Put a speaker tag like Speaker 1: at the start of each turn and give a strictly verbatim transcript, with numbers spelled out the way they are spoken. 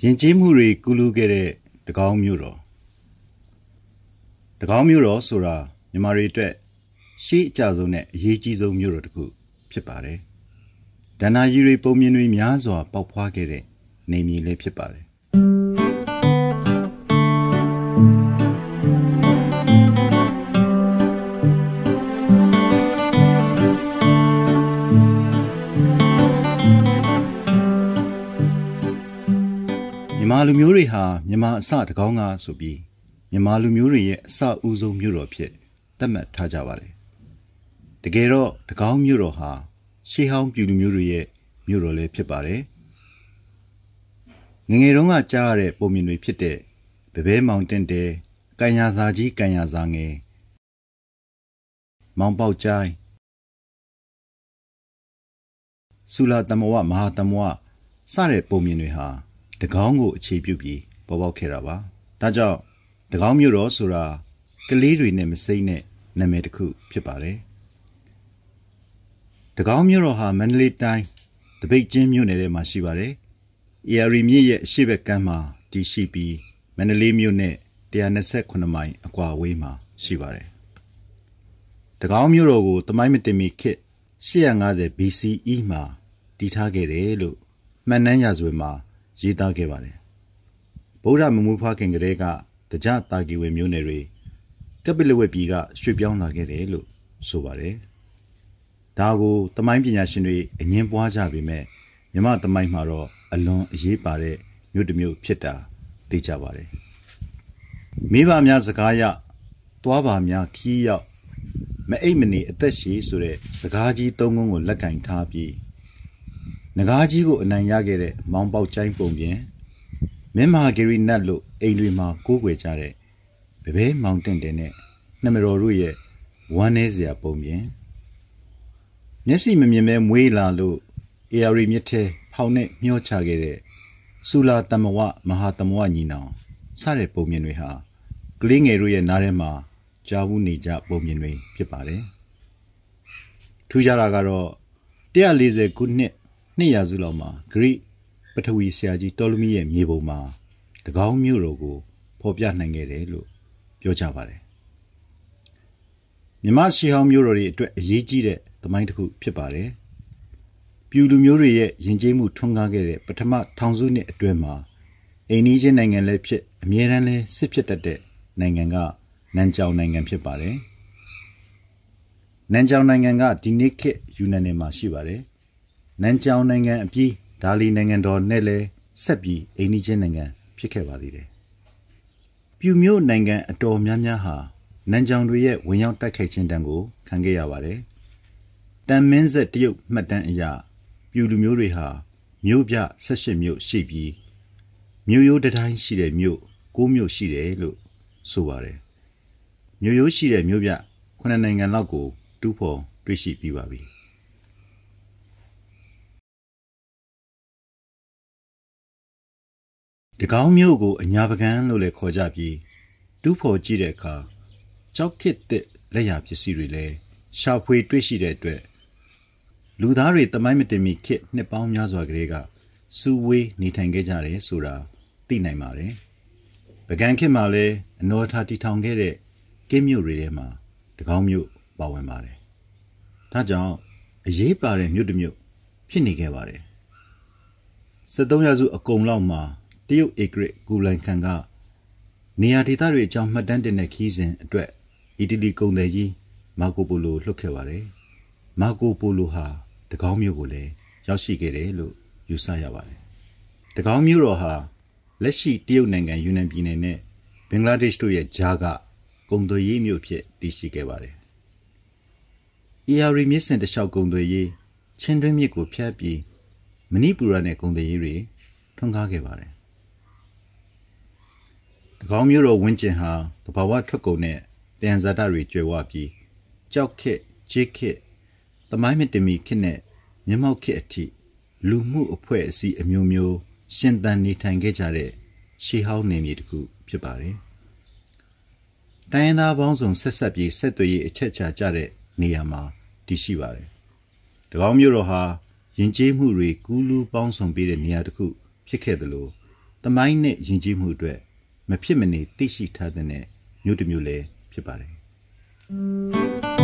Speaker 1: ရင်ကျေးမှုတွေကူးလူးခဲ့တဲ့တကောင်းမြို့တော်တကောင်းမြို့တော်ဆိုတာမြန်မာတွေအတွက်ရှေးအကြဆုံးနဲ့အရေးကြီးဆုံးမြို့တော်တစ်ခုဖြစ်ပါတယ်။ဒဏ္ဍာရီတွေပုံမြင်တွေများစွာပေါက်ဖွားခဲ့တဲ့နေမြေလေးဖြစ်ပါတယ်မြန်မာလူမျိုးတွေဟာမြန်မာအစတကောင်းကဆိုပြီးမြန်မာလူမျိုးတွေရဲ့အစဦးဆုံးမြို့တော်ဖြစ်သတ်မှတ်ထားကြပါတယ်။တကယ်တော့တကောင်းမြို့တော်ဟာရှေးဟောင်းပြည်လူမျိုးတွေရဲ့မြို့တော်လည်းဖြစ်ပါတယ်။ငယ်ငယ်တုန်းကကြားရတဲ့ပုံမြင်တွေဖြစ်တဲ့ဗဘဲမောင်တင်တဲ၊ကန်ယာစာကြီးကန်ယာစာငယ်၊မောင်ပေါက်ကျိုင်း၊ဆူလာတမဝမဟာတမဝစတဲ့ပုံမြင်တွေဟာတကောင်းကိုအခြေပြုပြီးပေါ်ပေါက်ခဲ့တာပါ။ဒါကြောင့်တကောင်းမြို့တော်ဆိုတာကလေးတွေနဲ့မစိမ့်တဲ့နာမည်တစ်ခုဖြစ်ပါတယ်။တကောင်းမြို့တော်ဟာမန္တလေးတိုင်းသပိတ်ကျင်းမြို့နယ်ထဲမှာရှိပါတယ်။အေရရီမြစ်ရဲ့အရှေ့ဘက်ကမ်းမှာတည်ရှိပြီးမန္တလေးမြို့နဲ့one hundred twenty-sevenမိုင်အကွာအဝေးမှာရှိပါတယ်။တကောင်းမြို့တော်ကိုသမိုင်းမတင်မီခေတ်eight fifty B C E မှာတည်ထားခဲ့တယ်လို့မှတ်တမ်းရာဇဝင်မှာရေးသားခဲ့ပါတယ်။ဗုဒ္ဓမမွေးဖွားခင်ကတည်းကတကြတာကီဝင်မျိုးနယ်တွေကပိလဝက်ပြည်ကရွှေ့ပြောင်းလာခဲ့တယ်လို့ဆိုပါတယ်။ဒါကိုသမိုင်းပညာရှင်တွေအငင်းပွားကြပေမဲ့မြမသမိုင်းမှာတော့အလွန်အရေးပါတဲ့မြို့တစ်မြို့ဖြစ်တာသိကြပါတယ်။မိဘများစကားရသွားပါများခီးရောက်မအိတ်မနေအသက်ရှည်ဆိုတဲ့စကားကြီးသုံးခုကိုလက်ကင်ထားပြီးနဂါးကြီးကိုအနိုင်ရခဲ့တဲ့မောင်ပေါက်ကျိုင်းပုံပြင်မင်းမဟာဂရီနတ်လို့အိမ်တွေမှာကိုးကွယ်ကြတဲ့ဗဘဲမောင်တင်တယ်နဲ့နှမတော်တို့ရဲ့ဝမ်းနည်းစရာပုံပြင်မျက်စိမမြင်ပဲမွေးလာလို့အေရရီမြစ်ထဲဖောင်နဲ့မျောချခဲ့တဲ့ဆူလာတမဝမဟာတမဝညီနောင်စတဲ့ပုံပြင်တွေဟာကလေးငယ်တို့ရဲ့နားထဲမှာကြားဘူးနေကြပုံပြင်တွေဖြစ်ပါတယ်ထူးခြားတာကတော့one hundred fortyခုနှစ်နှစ်ရာစုလောက်မှာဂရိပထဝီဆရာကြီးတော်လမီရဲ့မြေပုံမှာတကောင်းမြို့တော်ကိုဖော်ပြနိုင်ခဲ့တယ်လို့ပြောကြပါတယ်မြမရှေးဟောင်းမြို့တော်တွေအတွက်အရေးကြီးတဲ့သမိုင်းတစ်ခုဖြစ်ပါတယ်ပြူလူမျိုးတွေရဲ့ယဉ်ကျေးမှုထွန်းကားခဲ့တဲ့ပထမထောင်စုနှစ်အတွင်းမှာအိမ်နီးချင်းနိုင်ငံလည်းဖြစ်အမြဲတမ်းလည်းစစ်ဖြစ်တတ်တဲ့နိုင်ငံကနန်ကြောင်နိုင်ငံဖြစ်ပါတယ်နန်ကြောင်နိုင်ငံကဒီနေ့ခေတ်ယူနန်နယ်မှာရှိပါတယ်နန်ကြောင်နိုင်ငံအပြီးဒါလီနိုင်ငံတော်နဲ့လည်းဆက်ပြီးအိမ်နီးချင်းနိုင်ငံဖြစ်ခဲ့ပါသေးတယ်။ပြူမျိုးနိုင်ငံအတော်များများဟာနန်ကြောင်တွေရဲ့ဝင်ရောက်တိုက်ခိုက်ခြင်းတန်းကိုခံခဲ့ရပါတယ်။တန်မင်းဆက်တရုတ်မှတ်တမ်းအရပြူလူမျိုးတွေဟာမြို့ပြeighteenမြို့ရှိပြီးမြို့ရိုးတစ်တိုင်းရှိတဲ့မြို့nineမြို့ရှိတယ်လို့ဆိုပါတယ်။မြို့ရိုးရှိတဲ့မြို့ပြnineနိုင်ငံလောက်ကိုတူးဖော်တွေ့ရှိပြီးပါပြီ။တကောင်းမြို့ကိုအညာပကံလို့လည်းခေါ်ကြပြီးတူးဖော်ကြည့်တဲ့အခါကြောက်ခစ်တဲ့လက်ရာပစ္စည်းတွေလည်းရှာဖွေတွေ့ရှိတဲ့အတွက်လူသားတွေတမိုင်းမတင်မီခေတ်နှစ်ပေါင်းများစွာကလေးကစူဝေးနေထိုင်ခဲ့ကြတယ်ဆိုတာသိနိုင်ပါတယ်။ပကံခေတ်မှာလည်းအနော်ထားတည်ထောင်ခဲ့တဲ့ကင်းမြို့တွေထဲမှာတကောင်းမြို့ပါဝင်ပါတယ်။ဒါကြောင့်အရေးပါတဲ့မြို့တစ်မြို့ဖြစ်နေခဲ့ပါတယ်။seventeenရာစုအကုန်လောက်မှာတရုတ်ဧကရစ်ကူလိုင်ခန်ကနေရာဒေသတွေအကြောင်းမှတ်တမ်းတင်တဲ့ခီးစဉ်အတွက်အီတလီကုန်သည်ကြီးမာကိုပိုလိုလွှတ်ခဲ့ပါတယ်။မာကိုပိုလိုဟာတကောင်းမြို့ကိုလည်းရောက်ရှိခဲ့တယ်လို့ယူဆရပါတယ်။တကောင်းမြို့တော်ဟာလက်ရှိတရုတ်နိုင်ငံယူနန်ပြည်နယ်နဲ့ဘင်္ဂလားဒေ့ရှ်တို့ရဲ့ကြားကကုန်သွယ်ရေးမြို့ဖြစ်တည်ရှိခဲ့ပါတယ်။အေရရီမြစ်စင်တလျှောက်ကုန်သွယ်ရေးချင်းတွင်းမြစ်ကိုဖြတ်ပြီးမဏိပူရနဲ့ကုန်သွယ်ရေးတွေထွန်းကားခဲ့ပါတယ်။တကောင်းမြို့တော်ဝင်းကျင်ဟာသဘာဝထွက်ကုန်နဲ့တယံဇာတတွေကျွယ်ဝပြီးကြောက်ခစ်ကြေးခစ်သမိုင်းမတင်မီခစ်နဲ့မျက်မှောက်ခစ်အထိလူမှုအဖွဲ့အစည်းအမျိုးမျိုးရှင်သန်နေထိုင်ခဲ့ကြတဲ့ရှေးဟောင်းနယ်မြေတစ်ခုဖြစ်ပါတယ်။တိုင်းရင်းသားပေါင်းစုံဆက်ဆက်ပြီးဆက်သွယ်ရေးအချက်ချာကြတဲ့နေရာမှာတည်ရှိပါတယ်။တကောင်းမြို့တော်ဟာယဉ်ကျေးမှုတွေကူးလူးပေါင်းစုံပေးတဲ့နေရာတစ်ခုဖြစ်ခဲ့သလိုတမိုင်းနဲ့ယဉ်ကျေးမှုအတွက်မဖြစ်မနေသိရှိထားတဲ့မြို့တစ်မြို့လည်းဖြစ်ပါတယ်